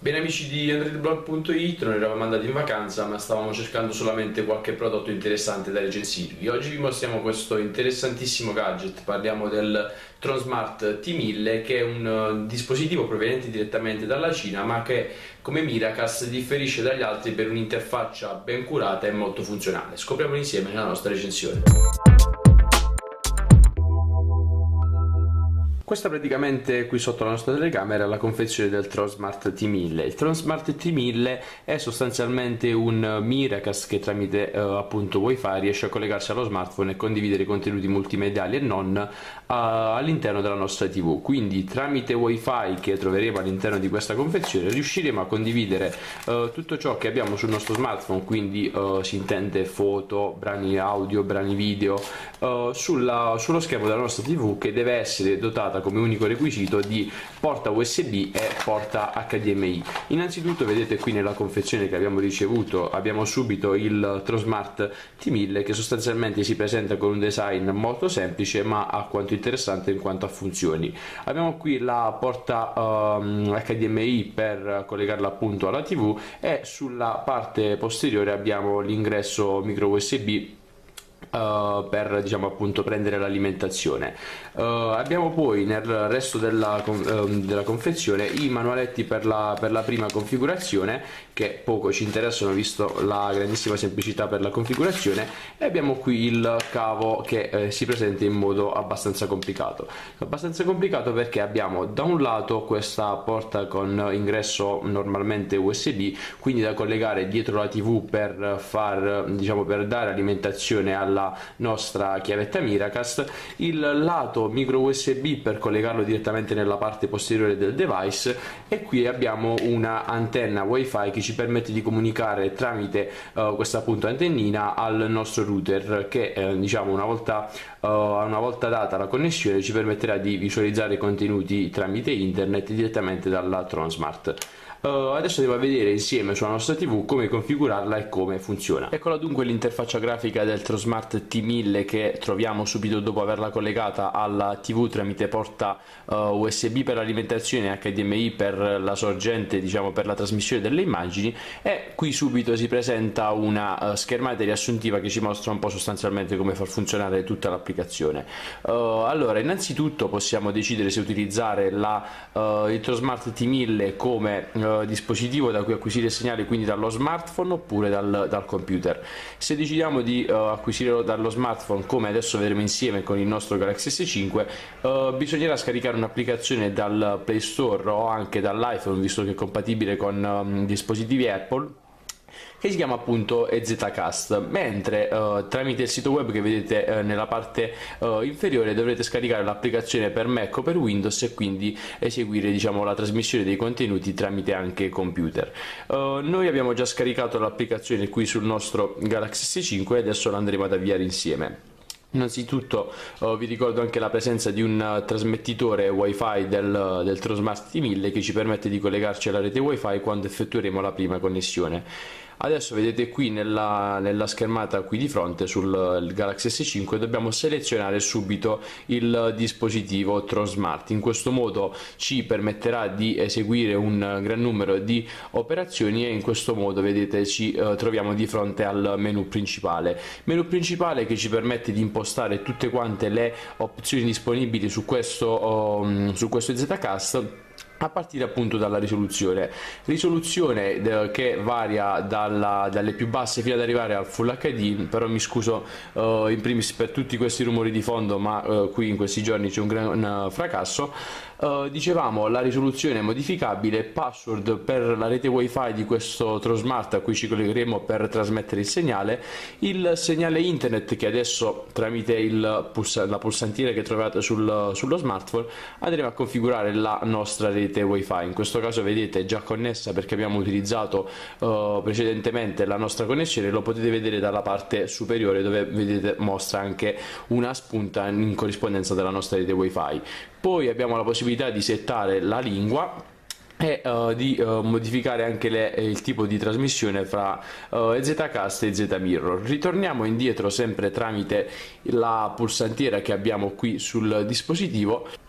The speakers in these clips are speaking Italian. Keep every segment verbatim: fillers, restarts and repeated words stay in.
Bene amici di androidblog punto it, non eravamo andati in vacanza ma stavamo cercando solamente qualche prodotto interessante da recensirvi. Oggi vi mostriamo questo interessantissimo gadget, parliamo del TronSmart T mille, che è un uh, dispositivo proveniente direttamente dalla Cina ma che come Miracast differisce dagli altri per un'interfaccia ben curata e molto funzionale. Scopriamolo insieme nella nostra recensione. Questa praticamente qui sotto la nostra telecamera è la confezione del TronSmart T mille. Il TronSmart T mille è sostanzialmente un Miracast che tramite eh, appunto Wi-Fi riesce a collegarsi allo smartphone e condividere contenuti multimediali e non uh, all'interno della nostra tivù. Quindi tramite Wi-Fi che troveremo all'interno di questa confezione riusciremo a condividere uh, tutto ciò che abbiamo sul nostro smartphone, quindi uh, si intende foto, brani audio, brani video, uh, sulla, sullo schermo della nostra tivù, che deve essere dotata come unico requisito di porta U S B e porta H D M I. Innanzitutto vedete qui nella confezione che abbiamo ricevuto abbiamo subito il TronSmart T mille, che sostanzialmente si presenta con un design molto semplice ma alquanto interessante in quanto a funzioni. Abbiamo qui la porta um, H D M I per collegarla appunto alla tivù e sulla parte posteriore abbiamo l'ingresso micro U S B Uh, per diciamo appunto prendere l'alimentazione. Uh, abbiamo poi nel resto della, uh, della confezione i manualetti per la, per la prima configurazione, che poco ci interessano visto la grandissima semplicità per la configurazione, e abbiamo qui il cavo che eh, si presenta in modo abbastanza complicato abbastanza complicato perché abbiamo da un lato questa porta con ingresso normalmente U S B, quindi da collegare dietro la tivù per far diciamo per dare alimentazione alla nostra chiavetta Miracast, il lato micro U S B per collegarlo direttamente nella parte posteriore del device, e qui abbiamo una antenna Wi-Fi che ci permette di comunicare tramite uh, questa appunto antennina al nostro router, che eh, diciamo una volta, uh, una volta data la connessione ci permetterà di visualizzare i contenuti tramite internet direttamente dalla TronSmart. Uh, adesso andiamo a vedere insieme sulla nostra tivù come configurarla e come funziona. Eccola dunque l'interfaccia grafica del TronSmart T mille, che troviamo subito dopo averla collegata alla tivù tramite porta uh, U S B per l'alimentazione e H D M I per la sorgente, diciamo per la trasmissione delle immagini, e qui subito si presenta una uh, schermata riassuntiva che ci mostra un po' sostanzialmente come far funzionare tutta l'applicazione. Uh, allora innanzitutto possiamo decidere se utilizzare la, uh, il TronSmart T mille come uh, dispositivo da cui acquisire il segnale, quindi dallo smartphone oppure dal, dal computer. Se decidiamo di uh, acquisirlo dallo smartphone, come adesso vedremo insieme con il nostro Galaxy S cinque, uh, bisognerà scaricare un'applicazione dal Play Store o anche dall'iPhone, visto che è compatibile con um, dispositivi Apple, che si chiama appunto EZCast, mentre uh, tramite il sito web che vedete uh, nella parte uh, inferiore dovrete scaricare l'applicazione per Mac o per Windows e quindi eseguire diciamo la trasmissione dei contenuti tramite anche computer. Uh, noi abbiamo già scaricato l'applicazione qui sul nostro Galaxy S cinque e adesso la andremo ad avviare insieme. Innanzitutto uh, vi ricordo anche la presenza di un uh, trasmettitore Wi-Fi del, del TronSmart T mille che ci permette di collegarci alla rete Wi-Fi quando effettueremo la prima connessione. Adesso vedete qui nella, nella schermata qui di fronte sul Galaxy S cinque dobbiamo selezionare subito il dispositivo TronSmart. In questo modo ci permetterà di eseguire un gran numero di operazioni e in questo modo vedete ci eh, troviamo di fronte al menu principale menu principale che ci permette di impostare tutte quante le opzioni disponibili su questo, um, su questo EZCast, a partire appunto dalla risoluzione risoluzione de, che varia dalla, dalle più basse fino ad arrivare al Full H D. Però mi scuso uh, in primis per tutti questi rumori di fondo, ma uh, qui in questi giorni c'è un gran uh, fracasso. Uh, dicevamo la risoluzione è modificabile, password per la rete Wi-Fi di questo TronSmart a cui ci collegheremo per trasmettere il segnale, il segnale internet che adesso tramite il puls- la pulsantiera che trovate sul, sullo smartphone andremo a configurare la nostra rete Wi-Fi. In questo caso vedete è già connessa perché abbiamo utilizzato uh, precedentemente la nostra connessione, lo potete vedere dalla parte superiore dove vedete mostra anche una spunta in corrispondenza della nostra rete Wi-Fi. Poi abbiamo la possibilità di settare la lingua e uh, di uh, modificare anche le, il tipo di trasmissione fra uh, EZCast e Z-Mirror. Ritorniamo indietro sempre tramite la pulsantiera che abbiamo qui sul dispositivo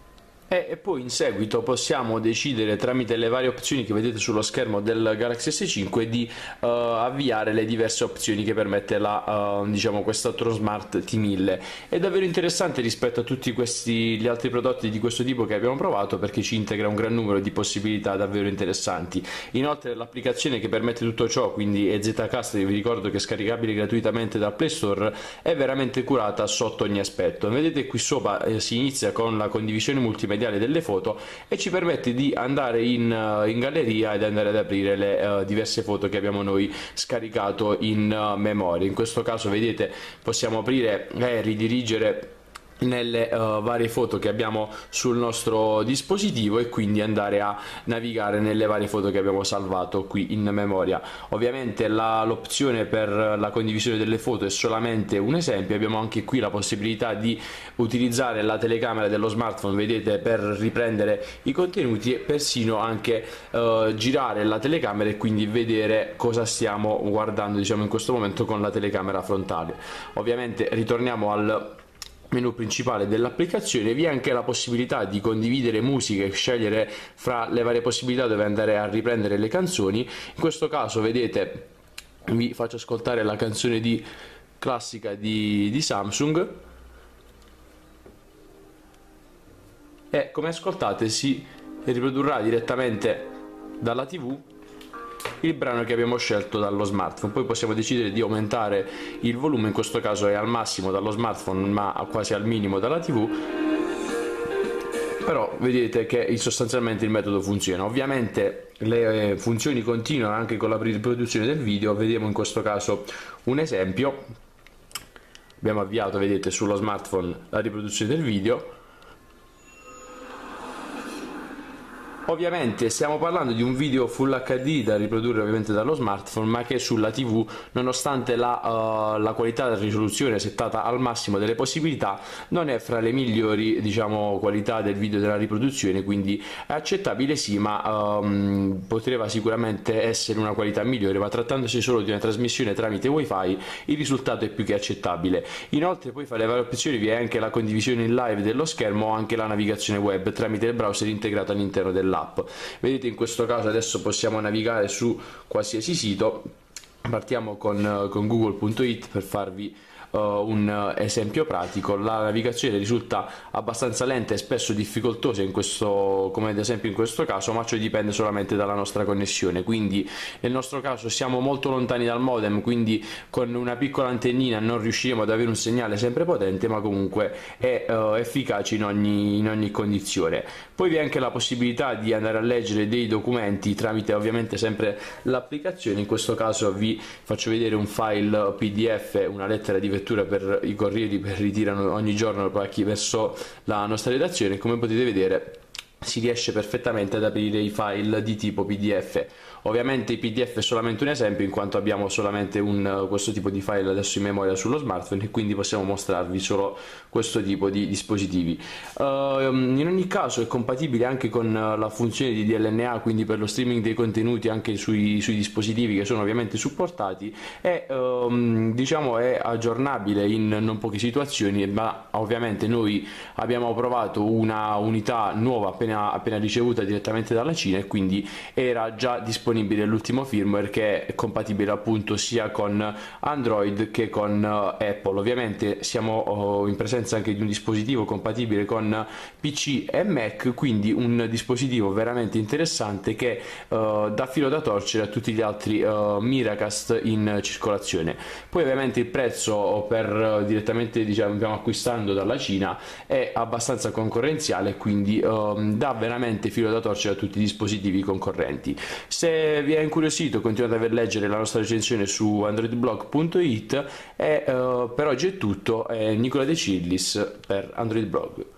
e poi in seguito possiamo decidere tramite le varie opzioni che vedete sullo schermo del Galaxy S cinque di uh, avviare le diverse opzioni che permette la, uh, diciamo, questa TronSmart T mille. È davvero interessante rispetto a tutti questi gli altri prodotti di questo tipo che abbiamo provato, perché ci integra un gran numero di possibilità davvero interessanti. Inoltre l'applicazione che permette tutto ciò, quindi E Z Cast, vi ricordo che è scaricabile gratuitamente dal Play Store, è veramente curata sotto ogni aspetto. Vedete qui sopra eh, si inizia con la condivisione multimediale delle foto e ci permette di andare in, uh, in galleria ed andare ad aprire le uh, diverse foto che abbiamo noi scaricato in uh, memoria. In questo caso vedete possiamo aprire e ridirigere nelle uh, varie foto che abbiamo sul nostro dispositivo e quindi andare a navigare nelle varie foto che abbiamo salvato qui in memoria. Ovviamente l'opzione per la condivisione delle foto è solamente un esempio. Abbiamo anche qui la possibilità di utilizzare la telecamera dello smartphone, vedete, per riprendere i contenuti e persino anche uh, girare la telecamera e quindi vedere cosa stiamo guardando, diciamo, in questo momento con la telecamera frontale. Ovviamente ritorniamo al menu principale dell'applicazione. Vi è anche la possibilità di condividere musiche, scegliere fra le varie possibilità dove andare a riprendere le canzoni. In questo caso vedete, vi faccio ascoltare la canzone di classica di, di Samsung e come ascoltate si riprodurrà direttamente dalla tivù il brano che abbiamo scelto dallo smartphone. Poi possiamo decidere di aumentare il volume, in questo caso è al massimo dallo smartphone ma quasi al minimo dalla tivù, però vedete che sostanzialmente il metodo funziona. Ovviamente le funzioni continuano anche con la riproduzione del video. Vediamo in questo caso un esempio. Abbiamo avviato, vedete, sullo smartphone la riproduzione del video. Ovviamente stiamo parlando di un video Full H D da riprodurre ovviamente dallo smartphone, ma che sulla tivù, nonostante la, uh, la qualità della risoluzione settata al massimo delle possibilità, non è fra le migliori, diciamo, qualità del video della riproduzione, quindi è accettabile sì, ma um, poteva sicuramente essere una qualità migliore, ma trattandosi solo di una trasmissione tramite wifi il risultato è più che accettabile. Inoltre poi fra le varie opzioni vi è anche la condivisione in live dello schermo o anche la navigazione web tramite il browser integrato all'interno dell'app. Vedete, in questo caso adesso possiamo navigare su qualsiasi sito. Partiamo con, con google punto it per farvi uh, un esempio pratico. La navigazione risulta abbastanza lenta e spesso difficoltosa in questo, come ad esempio in questo caso, ma ciò dipende solamente dalla nostra connessione. Quindi nel nostro caso siamo molto lontani dal modem, quindi con una piccola antennina non riusciremo ad avere un segnale sempre potente, ma comunque è uh, efficace in ogni, in ogni condizione. Poi vi è anche la possibilità di andare a leggere dei documenti tramite ovviamente sempre l'applicazione. In questo caso vi faccio vedere un file P D F, una lettera di vettura per i corrieri che ritirano ogni giorno pacchi verso la nostra redazione. Come potete vedere si riesce perfettamente ad aprire i file di tipo P D F. Ovviamente il P D F è solamente un esempio, in quanto abbiamo solamente un, questo tipo di file adesso in memoria sullo smartphone e quindi possiamo mostrarvi solo questo tipo di dispositivi. Uh, in ogni caso è compatibile anche con la funzione di D L N A, quindi per lo streaming dei contenuti anche sui, sui dispositivi che sono ovviamente supportati, e um, diciamo è aggiornabile in non poche situazioni, ma ovviamente noi abbiamo provato una unità nuova appena, appena ricevuta direttamente dalla Cina e quindi era già disponibile l'ultimo firmware, che è compatibile appunto sia con Android che con uh, Apple. Ovviamente siamo uh, in presenza anche di un dispositivo compatibile con P C e Mac, quindi un dispositivo veramente interessante che uh, dà filo da torcere a tutti gli altri uh, Miracast in circolazione. Poi ovviamente il prezzo per uh, direttamente, diciamo, acquistando dalla Cina è abbastanza concorrenziale, quindi uh, dà veramente filo da torcere a tutti i dispositivi concorrenti. Se vi è incuriosito continuate a leggere la nostra recensione su android blog punto it e uh, per oggi è tutto. È Nicola De Cillis per Android Blog.